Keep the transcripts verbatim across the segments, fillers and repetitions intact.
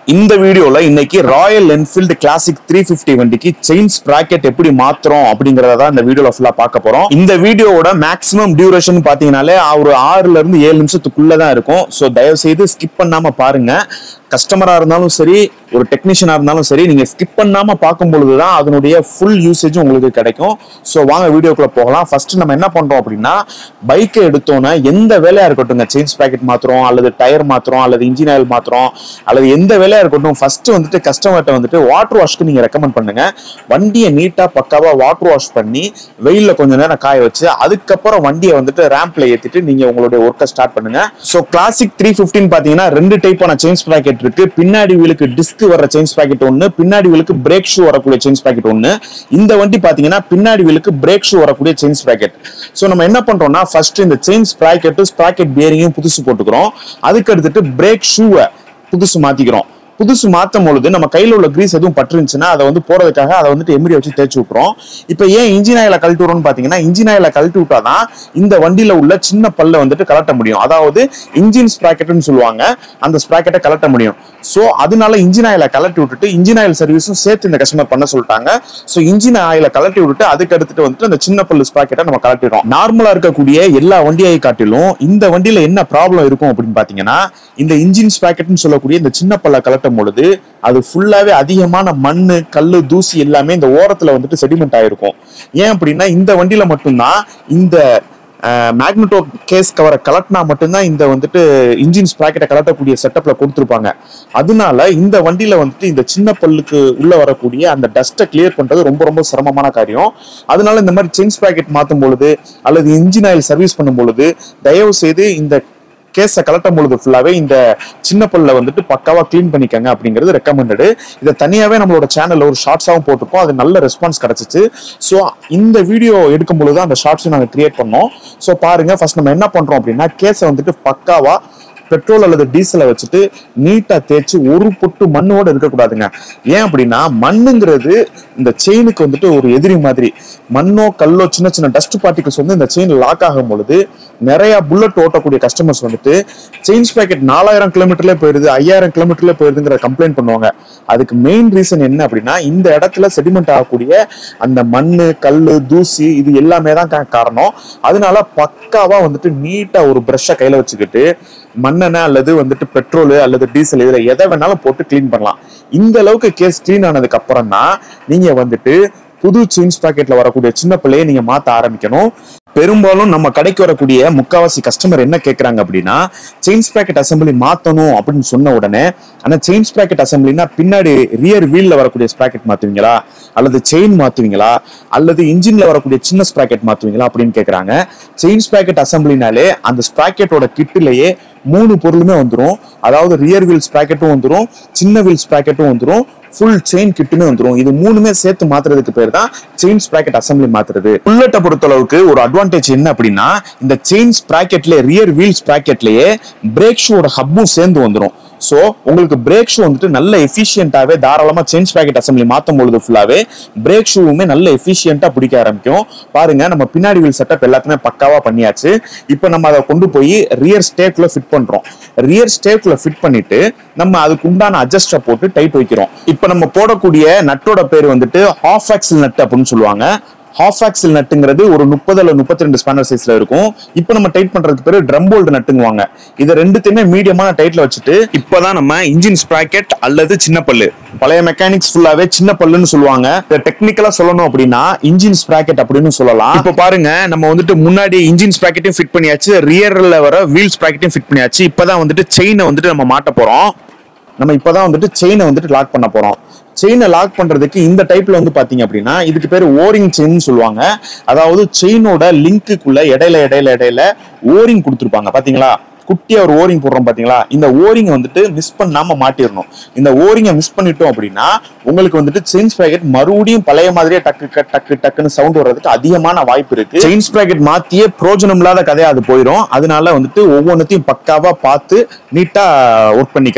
இந்த வீடியோல இன்னைக்கு Royal Enfield Classic three fifty வண்டிக்கு செயின் ஸ்ப்ராக்கெட் எப்படி மாத்துறோம் அப்படிங்கறத இந்த வீடியோல ஃபுல்லா பார்க்க போறோம். இந்த வீடியோவோட மேக்ஸிமம் டியூரேஷன் பாத்தீங்கன்னாலே ஒரு ஆறுல இருந்து ஏழு நிமிஷத்துக்குள்ள தான் இருக்கும். சோ தயவு செய்து ஸ்கிப் பண்ணாம பாருங்க. கஸ்டமரா இருந்தாலும் சரி, ஒரு டெக்னீஷியனா இருந்தாலும் சரி, நீங்க ஸ்கிப் பண்ணாம பார்க்கும் பொழுதுதான் அதனுடைய ஃபுல் யூசேஜ் உங்களுக்கு கிடைக்கும். சோ வாங்க வீடியோக்குள்ள போகலாம். ஃபர்ஸ்ட் நம்ம என்ன பண்றோம் அப்படின்னா, பைக்கை எடுத்தோன்னா எந்த வேலையா இருக்கட்டும், செயின் ஸ்ப்ராக்கெட் மாத்துறோம் அல்லது டயர் மாத்துறோம் அல்லது இன்ஜின் ஆயில் மாத்துறோம் அல்லது எந்த வேலையா இருக்கட்டும், ஃபர்ஸ்ட் வந்துட்டு கஸ்டமர்கிட்ட வந்துட்டு வாட்டர் வாஷ்க்கு நீங்க ரெக்கமெண்ட் பண்ணுங்க. வண்டியை நீட்டா பக்காவா வாட்டர் வாஷ் பண்ணி வெயில்ல கொஞ்ச நேரம் காய வச்சு அதுக்கப்புறம் வண்டியை வந்துட்டு ரேம்ப்ல ஏத்திட்டு நீங்க உங்களுடைய ஒர்க்கை ஸ்டார்ட் பண்ணுங்க. சோ கிளாசிக் த்ரீ பிப்டின்னு பாத்தீங்கன்னா ரெண்டு டைப்பான செயின் ஸ்ப்ராக்கெட் இருக்கு. பின்னாடி வீலுக்கு டிஸ்க் வர செயின் ஸ்ப்ராக்கெட் ஒன்னு, பின்னாடி வீலுக்கு பிரேக் ஷூ வரக்கூடிய செயின் ஸ்ப்ராக்கெட் ஒன்னு. இந்த வண்டி பாத்தீங்கன்னா பின்னாடி வீலுக்கு பிரேக் ஷூ வரக்கூடிய செயின் ஸ்ப்ராக்கெட். சோ நம்ம என்ன பண்றோம்னா, ஃபர்ஸ்ட் இந்த செயின் ஸ்ப்ராக்கெட் ஸ்ப்ராக்கெட் பேரிங்கும் புதுசு போட்டுக்கிறோம். அதுக்கு அடுத்துட்டு பிரேக் ஷூவை புதுசு மாத்திக்கிறோம். புதுசு மாத்தும் பொழுது நம்ம கையில உள்ள கிரீஸ் எதுவும் பட்டுருந்துச்சுன்னா அதை வந்து போறதுக்காக அதை வந்துட்டு எம்ரி வச்சு தேய்ச்சி விட்டுறோம். இப்ப ஏன் இன்ஜின் ஆயில கழட்டி விடுறோம்னு பாத்தீங்கன்னா, இன்ஜின் ஆயில கழட்டி விட்டாதான் இந்த வண்டியில உள்ள சின்ன பல்ல வந்துட்டு கலட்ட முடியும். அதாவது இன்ஜின் ஸ்ப்ராக்கெட்னு சொல்லுவாங்க, அந்த ஸ்ப்ராக்கெட்டை கலட்ட முடியும். சோ அதனால இன்ஜின் ஆயில கலட்டி விட்டுட்டு இன்ஜின் ஆயில் சர்வீஸும் சேர்த்து இந்த கஸ்டமர் பண்ண சொல்லிட்டாங்க. சோ இன்ஜின் ஆயில கலட்டி விட்டுட்டு அதுக்கு அடுத்துட்டு வந்துட்டு அந்த சின்ன பல்லு ஸ்ப்ராக்கெட்டை நம்ம கலட்டிடுறோம். நார்மலா இருக்கக்கூடிய எல்லா வண்டியை காட்டிலும் இந்த வண்டியில என்ன ப்ராப்ளம் இருக்கும் அப்படின்னு பாத்தீங்கன்னா, இந்த இன்ஜின் ஸ்ப்ராக்கெட்னு சொல்லக்கூடிய இந்த சின்ன பல்ல கலட்டும் பொழுது அது ஃபுல்லாவே அதிகமான மண்ணு, கல்லு, தூசி எல்லாமே இந்த ஓரத்துல வந்துட்டு செடிமெண்ட் ஆயிருக்கும். ஏன் அப்படின்னா, இந்த வண்டியில மட்டும்தான் இந்த மேக்னெட்டோ கேஸ் கவரை கலட்டினா மட்டும்தான் இந்த வந்துட்டு இன்ஜின் ஸ்ப்ராக்கெட்டை கலட்டக்கூடிய செட்டப்ல கொடுத்துருப்பாங்க. அதனால இந்த வண்டியில வந்துட்டு இந்த சின்ன பல்லுக்கு உள்ள வரக்கூடிய அந்த டஸ்ட்டை கிளியர் பண்றது ரொம்ப ரொம்ப சிரமமான காரியம். அதனால இந்த மாதிரி செயின் ஸ்ப்ராக்கெட் மாத்தும் பொழுது அல்லது இன்ஜின் ஆயில் சர்வீஸ் பண்ணும் பொழுது தயவு செய்து இந்த கேஸை கலட்டும் பொழுது ஃபுல்லாவே இந்த சின்ன பல்ல வந்துட்டு பக்காவா கிளீன் பண்ணிக்கங்க அப்படிங்கிறது ரெக்கமெண்டடு. இதை தனியாவே நம்மளோட சேனல்ல ஒரு ஷார்ட்ஸாவும் போட்டிருக்கோம். அது நல்ல ரெஸ்பான்ஸ் கிடைச்சிச்சு. ஸோ இந்த வீடியோ எடுக்கும் பொழுது அந்த ஷார்ட்ஸும் நாங்கள் கிரியேட் பண்ணோம். ஸோ பாருங்க, ஃபர்ஸ்ட் நம்ம என்ன பண்றோம் அப்படின்னா, கேஸை வந்துட்டு பக்காவா பெட்ரோல் அல்லது டீசலை வச்சுட்டு நீட்டா தேய்ச்சி ஒரு பொட்டு மண்ணோட இருக்கக்கூடாதுங்க. ஏன் அப்படின்னா, மண்ணுங்கிறது இந்த செயினுக்கு வந்துட்டு ஒரு எதிரி மாதிரி. மண்ணோ கல்லோ சின்ன சின்ன டஸ்ட் பார்ட்டிகல்ஸ் வந்து இந்த செயின் லாக் ஆகும் பொழுது நிறைய புல்லட் ஓட்டக்கூடிய கஸ்டமர்ஸ் வந்துட்டு செயின் ஸ்ப்ராக்கெட் நாலாயிரம் கிலோமீட்டர்ல போயிருது, ஐயாயிரம் கிலோமீட்டர்ல போயிருதுங்கிற கம்ப்ளைண்ட் பண்ணுவாங்க. அதுக்கு மெயின் ரீசன் என்ன அப்படின்னா, இந்த இடத்துல செடிமெண்ட் ஆகக்கூடிய அந்த மண்ணு, கல்லு, தூசி இது எல்லாமே தான் காரணம். அதனால பக்காவா வந்துட்டு நீட்டா ஒரு பிரஷை கையில வச்சுக்கிட்டு மண்ணெண்ணெய் அல்லது வந்துட்டு பெட்ரோல் அல்லது டீசல் இதுல எதை வேணாலும் போட்டு கிளீன் பண்ணலாம். இந்த அளவுக்கு கேஸ் கிளீன் ஆனதுக்கு அப்புறம் தான் நீங்க வந்துட்டு புது செயின் ஸ்ப்ராக்கெட்ல வரக்கூடிய சின்ன பிள்ளையை நீங்க மாத்த ஆரம்பிக்கணும். பெரும்பாலும் நம்ம கடைக்கு வரக்கூடிய முக்காவாசி கஸ்டமர் என்ன கேட்கறாங்க அப்படின்னா, செயின் ஸ்ப்ராக்கெட் அசம்பிளி மாத்தணும் அப்படின்னு சொன்ன உடனே, ஆனா செயின் ஸ்ப்ராக்கெட் அசம்பிளினா பின்னாடி ரியர் வீல்ல வரக்கூடிய ஸ்ப்ராக்கெட் மாத்துவீங்களா அல்லது செயின் மாத்துவீங்களா அல்லது இன்ஜின்ல வரக்கூடிய சின்ன ஸ்ப்ராக்கெட் மாத்துவீங்களா அப்படின்னு கேட்கறாங்க. செயின் ஸ்ப்ராக்கெட் அசம்பிளினாலே அந்த ஸ்ப்ராக்கெட்டோட கிட்டிலேயே மூணு பொருளுமே வந்துடும். அதாவது ரியர் வீல் ஸ்ப்ராக்கெட்டும் வந்துடும், சின்ன வீல் ஸ்ப்ராக்கெட்டும் வந்துடும், ஃபுல் செயின் கிட்டுமே வந்துடும். இது மூணுமே சேர்த்து மாத்துறதுக்கு பேர் தான் செயின் ஸ்ப்ராக்கெட் அசம்பிளி மாத்துறது. புல்லட்டை பொறுத்த அளவுக்கு ஒரு அட்வான்டேஜ் என்ன அப்படின்னா, இந்த செயின் ஸ்ப்ராக்கெட்ல ரியர் வீல் ஸ்ப்ராக்கெட்லயே பிரேக் ஷூவோட ஹப்பும் சேர்ந்து வந்துடும். சோ உங்களுக்கு பிரேக் ஷூ வந்துட்டு நல்ல எஃபிஷியன்டாவே தாராளமா செயின் ஸ்ப்ராக்கெட் அசம்பிளி மாத்தும் பொழுது ஃபுல்லாவே பிரேக் ஷூவுமே நல்ல எஃபிஷியன்டா பிடிக்க ஆரம்பிக்கும். பாருங்க, நம்ம பின்னாடி வீல் செட்டப் எல்லாத்தையுமே பக்காவா பண்ணியாச்சு. இப்ப நம்ம அதை கொண்டு போய் ரியர் ஸ்டேக்குள்ள ஃபிட் பண்றோம். ரியர் ஸ்டேக்குள்ள ஃபிட் பண்ணிட்டு நம்ம அதுக்கு உண்டான அட்ஜஸ்டரை போட்டு டைட் வைக்கிறோம். இப்ப நம்ம போடக்கூடிய நட்டோட பேர் வந்துட்டு ஹாஃப் ஆக்சில் நட் அப்படின்னு சொல்லுவாங்க. ஹாஃப் ஆக்சில் நட்டுங்கிறது ஒரு முப்பது அல்லது முப்பத்தி ரெண்டு ஸ்பானர் சைஸ்ல இருக்கும். இப்போ நம்ம டைட் பண்றதுக்கு பேரு ட்ரம் போல்ட் நட்டுங்குவாங்க. இதை ரெண்டுத்தையுமே மீடியமான டைட்ல வச்சுட்டு இப்பதான் நம்ம இன்ஜின் ஸ்ப்ராக்கெட் அல்லது சின்ன பல்லு, பழைய மெக்கானிக்ஸ் ஃபுல்லாவே சின்ன பல்லுன்னு சொல்லுவாங்க. டெக்னிக்கலா சொல்லணும் அப்படின்னா இன்ஜின் ஸ்ப்ராக்கெட் அப்படின்னு சொல்லலாம். இப்போ பாருங்க, நம்ம வந்துட்டு முன்னாடி இன்ஜின் ஸ்ப்ராக்கெட்டையும் ஃபிட் பண்ணியாச்சு, ரியர்ல வர வீல் ஸ்ப்ராக்கெட்டையும் ஃபிட் பண்ணியாச்சு. இப்பதான் வந்துட்டு செயினை வந்துட்டு நம்ம மாட்ட போறோம். நம்ம இப்பதான் வந்துட்டு செயினை வந்துட்டு லாக் பண்ண போறோம். செயினை லாக் பண்றதுக்கு இந்த டைப்ல வந்து பாத்தீங்க அப்படின்னா இதுக்கு பேரு ஓரிங் செயின் சொல்லுவாங்க. அதாவது செயினோட லிங்க்குள்ள இடையில இடையில இடையில ஓரிங் கொடுத்துருப்பாங்க. பாத்தீங்களா, குட்டியா ஒரு ஓரிங் போடுறோம் பாத்தீங்களா, இந்த ஓரிங் வந்துட்டு மிஸ் பண்ணாம மாட்டிடணும். இந்த ஓரிங்கை மிஸ் பண்ணிட்டோம் அப்படின்னா உங்களுக்கு வந்துட்டு செயின் ஸ்ப்ராக்கெட் மறுபடியும் பழைய மாதிரியே டக்கு டக்கு டக்குன்னு சவுண்ட் வர்றதுக்கு அதிகமான வாய்ப்பு இருக்கு. செயின் ஸ்ப்ராக்கெட் மாத்தியே பிரோஜனம் இல்லாத கதையா அது போயிடும். அதனால வந்துட்டு ஒவ்வொன்றத்தையும் பக்காவா பார்த்து நீட்டா ஒர்க் பண்ணிக்கோங்க.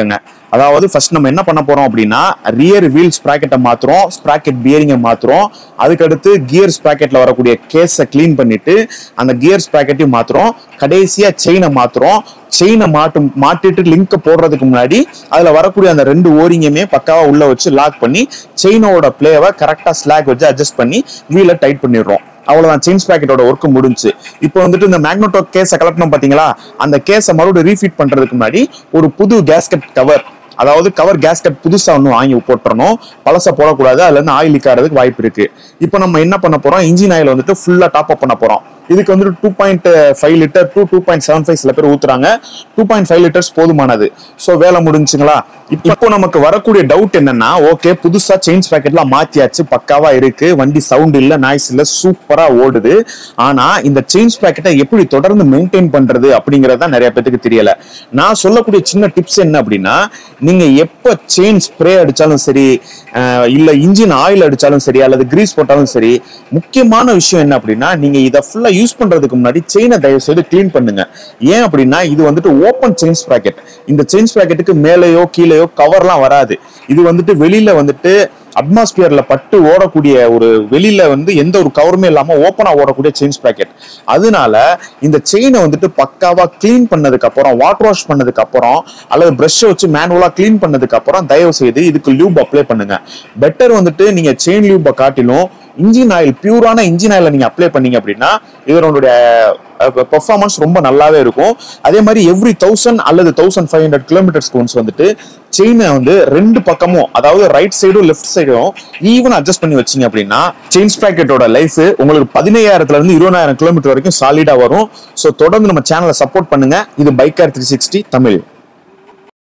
அதாவது ஃபர்ஸ்ட் நம்ம என்ன பண்ண போறோம் அப்படின்னா ரியர் வீல் ஸ்ப்ராக்கெட்டை மாத்துறோம், ஸ்ப்ராக்கெட் பியரிங்கை மாத்துறோம், அதுக்கடுத்து கியர் ஸ்ப்ராக்கெட்ல வரக்கூடிய கேஸை கிளீன் பண்ணிட்டு அந்த கியர் ஸ்ப்ராக்கெட்டையும் மாத்துறோம், கடைசியா செயினை மாத்துறோம். செயினை மாட்டு மாட்டிட்டு லிங்க் போடுறதுக்கு முன்னாடி அதுல வரக்கூடிய அந்த ரெண்டு ஓரிங்குமே பக்காவா உள்ள வச்சு லாக் பண்ணி செயினோட பிளேவை கரெக்டா ஸ்லாக் வச்சு அட்ஜஸ்ட் பண்ணி வீலை டைட் பண்ணிடுறோம். அவ்வளவுதான், செயின் ஸ்ப்ராக்கெட்டோட ஒர்க் முடிஞ்சு. இப்போ வந்துட்டு இந்த மேக்னெட்டோ கேஸை கலெக்டணும் பாத்தீங்களா, அந்த கேஸை மறுபடியும் ரீஃபிட் பண்றதுக்கு முன்னாடி ஒரு புது கேஸ்கெட் கவர், அதாவது கவர் கேஸ்கெட் புதுசா ஒன்று வாங்கி போட்டுறணும், பழச போடக்கூடாது, அதுல இருந்து ஆயில் லீக் ஆகிறதுக்கு வாய்ப்பு இருக்கு. இப்போ நம்ம என்ன பண்ண போறோம், இன்ஜின் ஆயில் வந்துட்டு ஃபுல்லா டாப் அப் பண்ண போறோம். இதுக்கு வந்துட்டு two point five litre two two point seven five சில பேர் ஊத்துறாங்க, டூ பாயிண்ட் ஃபைவ் லிட்டர்ஸ் போதுமானது. ஸோ வேலை முடிஞ்சுங்களா. இப்போ நமக்கு வரக்கூடிய டவுட் என்னன்னா, ஓகே புதுசா செயின் ஸ்ப்ராக்கெட்லாம் மாத்தியாச்சு, பக்காவா இருக்கு, வண்டி சவுண்ட் இல்ல, நாய்ஸ் இல்ல, சூப்பரா ஓடுது. ஆனா இந்த செயின் ஸ்ப்ராக்கெட்டை எப்படி தொடர்ந்து மெயின்டைன் பண்றது அப்படிங்கறத நிறைய பேருக்கு தெரியல. நான் சொல்லக்கூடிய சின்ன டிப்ஸ் என்ன அப்படின்னா, நீங்க எப்ப செயின் ஸ்ப்ரே அடிச்சாலும் சரி, இல்ல இன்ஜின் ஆயில் அடிச்சாலும் சரி, அல்லது கிரீஸ் போட்டாலும் சரி, முக்கியமான விஷயம் என்ன அப்படின்னா, நீங்க இதை ஃபுல்லா யூஸ் பண்றதுக்கு முன்னாடி செயினை தயவு செய்து கிளீன் பண்ணுங்க. ஏன் அப்படின்னா இது வந்துட்டு ஓப்பன் செயின் ஸ்ப்ராக்கெட். இந்த செயின் ஸ்ப்ராக்கெட்டுக்கு மேலேயோ கீழேயோ கவர்லாம் வராது. இது வந்துட்டு வெளியில வந்துட்டு அட்மாஸ்பியர்ல பட்டு ஓடக்கூடிய ஒரு, வெளியில வந்து எந்த ஒரு கவருமே இல்லாம ஓப்பனா ஓடக்கூடிய செயின் ஸ்ப்ராக்கெட். அதனால இந்த செயினை வந்துட்டு பக்காவா கிளீன் பண்ணதுக்கு அப்புறம், வாட்டர் வாஷ் பண்ணதுக்கு அப்புறம், அல்லது பிரஷ் வச்சு மேனுவலா கிளீன் பண்ணதுக்கு அப்புறம் தயவு செய்து இதுக்கு லூப் அப்ளை பண்ணுங்க. பெட்டர் வந்துட்டு நீங்க செயின் லூப்பை காட்டிலும் இன்ஜின் ஆயில், பியூரான இன்ஜின் ஆயில நீங்க அப்ளை பண்ணீங்க அப்படின்னா இதனுடைய பெர்ஃபார்மன்ஸ் ரொம்ப நல்லாவே இருக்கும். அதே மாதிரி எவ்ரி தௌசண்ட் அல்லது thousand five hundred kilometres once வந்துட்டு செயினை வந்து ரெண்டு பக்கமும், அதாவது ரைட் சைடும் லெஃப்ட் சைடும் ஈவன் அட்ஜஸ்ட் பண்ணி வச்சீங்க அப்படின்னா செயின் ஸ்ப்ராக்கெட்டோட லைஃப் உங்களுக்கு பதினையாயிரத்துல இருந்து இருபதாயிரம் கிலோமீட்டர் வரைக்கும் சாலிடா வரும். ஸோ தொடர்ந்து நம்ம சேனலை சப்போர்ட் பண்ணுங்க. இது பைக்கர் த்ரீ சிக்ஸ்டி தமிழ்.